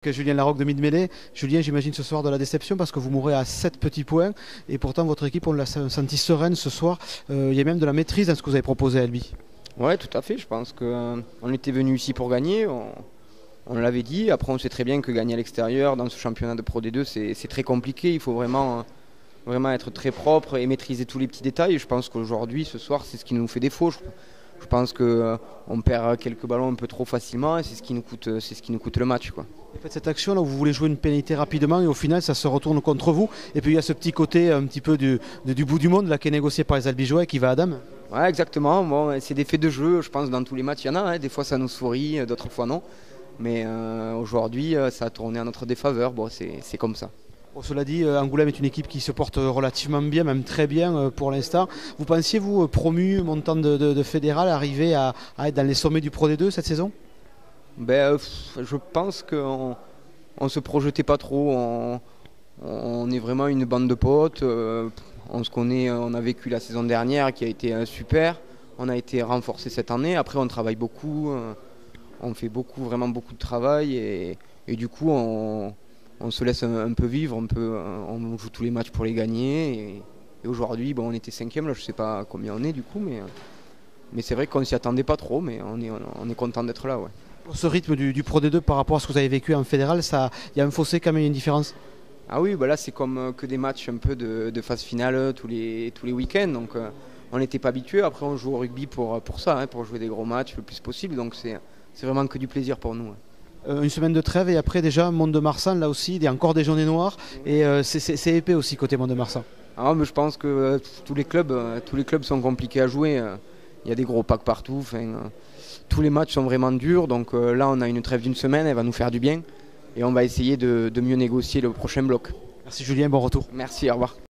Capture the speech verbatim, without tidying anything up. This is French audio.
Julien Larocque de Mid-Mêlée. Julien, j'imagine ce soir de la déception parce que vous mourrez à sept petits points et pourtant votre équipe, on l'a senti sereine ce soir. Euh, il y a même de la maîtrise dans ce que vous avez proposé à Albi. Ouais, tout à fait. Je pense qu'on euh, était venu ici pour gagner. On, on l'avait dit. Après, on sait très bien que gagner à l'extérieur dans ce championnat de Pro D deux, c'est très compliqué. Il faut vraiment, euh, vraiment être très propre et maîtriser tous les petits détails. Je pense qu'aujourd'hui, ce soir, c'est ce qui nous fait défaut. Je, je pense qu'on euh, perd quelques ballons un peu trop facilement et c'est ce qui nous coûte, c'est ce qui nous coûte le match, quoi. Vous faites cette action là où vous voulez jouer une pénalité rapidement et au final ça se retourne contre vous. Et puis il y a ce petit côté un petit peu du, du bout du monde là, qui est négocié par les Albigeois et qui va à Adam. Ouais, exactement. Bon, c'est des faits de jeu, je pense dans tous les matchs il y en a. Hein. Des fois ça nous sourit, d'autres fois non. Mais euh, aujourd'hui ça a tourné à notre défaveur. Bon, c'est comme ça. Bon, cela dit, Angoulême est une équipe qui se porte relativement bien, même très bien pour l'instant. Vous pensiez, vous, promu, montant de, de, de fédéral, arriver à, à être dans les sommets du Pro D deux cette saison? Ben, je pense qu'on ne se projetait pas trop. On, on est vraiment une bande de potes. On se connaît, on a vécu la saison dernière qui a été super. On a été renforcé cette année. Après, on travaille beaucoup. On fait beaucoup, vraiment beaucoup de travail. Et, et du coup, on, on se laisse un, un peu vivre. On, peut, on joue tous les matchs pour les gagner. Et, et aujourd'hui, bon, on était cinquième. Là, je ne sais pas combien on est du coup. Mais, mais c'est vrai qu'on ne s'y attendait pas trop. Mais on est, on est content d'être là. Ouais. Pour ce rythme du, du Pro D deux par rapport à ce que vous avez vécu en fédéral, il y a un fossé quand même, une différence? Ah oui, bah là c'est comme que des matchs un peu de, de phase finale tous les, tous les week-ends. Donc euh, on n'était pas habitué. Après on joue au rugby pour, pour ça, hein, pour jouer des gros matchs le plus possible. Donc c'est vraiment que du plaisir pour nous. Ouais. Euh, une semaine de trêve et après déjà Mont-de-Marsan, là aussi, il y a encore des journées noires. Et euh, c'est épais aussi côté Mont-de-Marsan. Ah, mais je pense que euh, tous, les clubs, euh, tous les clubs sont compliqués à jouer. Il euh, y a des gros packs partout. Euh, tous les matchs sont vraiment durs. Donc euh, là on a une trêve d'une semaine, elle va nous faire du bien. Et on va essayer de, de mieux négocier le prochain bloc. Merci Julien, bon retour. Merci, au revoir.